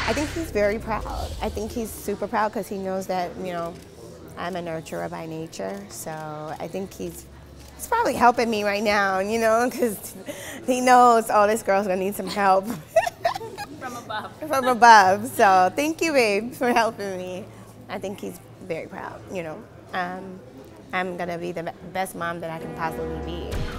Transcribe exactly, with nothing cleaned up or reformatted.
I think he's very proud. I think he's super proud because he knows that, you know, I'm a nurturer by nature. So I think he's, he's probably helping me right now, you know, because he knows, oh, this girl's gonna need some help. From above. From above. So thank you, babe, for helping me. I think he's very proud, you know. Um, I'm gonna be the best mom that I can possibly be.